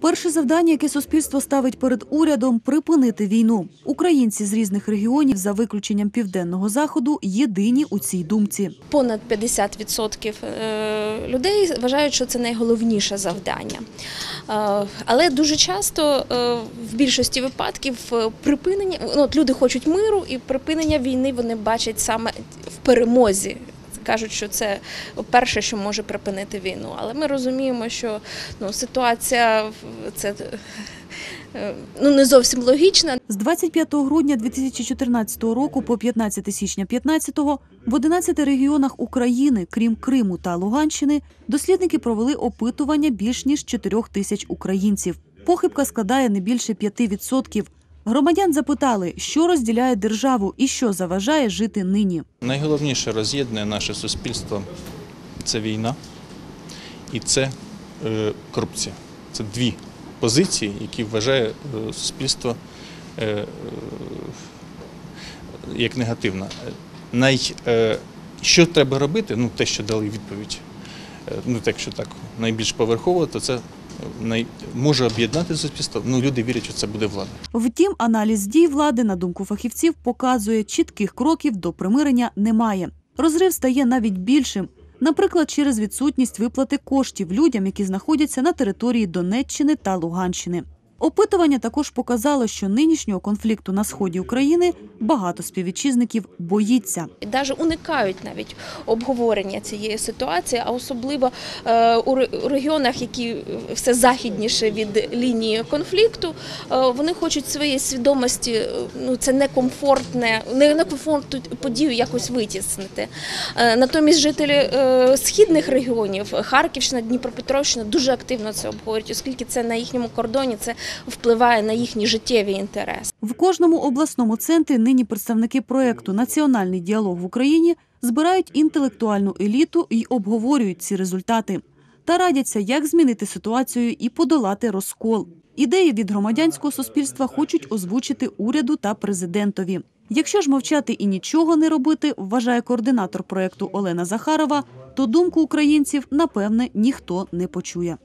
Перше завдання, яке суспільство ставить перед урядом – припинити війну. Українці з різних регіонів, за виключенням Південного Заходу, єдині у цій думці. Понад 50% людей вважають, що це найголовніше завдання. Але дуже часто, в більшості випадків, люди хочуть миру, і припинення війни вони бачать саме в перемозі. Кажуть, що це перше, що може припинити війну. Але ми розуміємо, що ситуація це не зовсім логічна. З 25 грудня 2014 року по 15 січня 2015 в 11 регіонах України, крім Криму та Луганщини, дослідники провели опитування більш ніж 4 тисяч українців. Похибка складає не більше 5%. Громадян запитали, що розділяє державу і що заважає жити нині. Найголовніше роз'єднує наше суспільство – це війна і це корупція. Це дві позиції, які вважає суспільство як негативно. Що треба робити? Те, що дали відповідь, якщо так найбільш поверхово, то це може об'єднати суспільство, люди вірять, що це буде влада. Втім, аналіз дій влади, на думку фахівців, показує, чітких кроків до примирення немає. Розрив стає навіть більшим. Наприклад, через відсутність виплати коштів людям, які знаходяться на території Донеччини та Луганщини. Опитування також показало, що нинішнього конфлікту на сході України багато співвітчизників боїться. Навіть уникають обговорення цієї ситуації, а особливо у регіонах, які все західніше від лінії конфлікту, вони хочуть своєї свідомості, це некомфортну подію якось витіснити. Натомість жителі східних регіонів, Харківщина, Дніпропетровщина, дуже активно це обговорюють, оскільки це на їхньому кордоні, це впливає на їхні життєві інтереси. В кожному обласному центрі нині представники проєкту «Національний діалог в Україні» збирають інтелектуальну еліту і обговорюють ці результати. Та радяться, як змінити ситуацію і подолати розкол. Ідеї від громадянського суспільства хочуть озвучити уряду та президентові. Якщо ж мовчати і нічого не робити, вважає координатор проєкту Олена Захарова, то думку українців, напевне, ніхто не почує.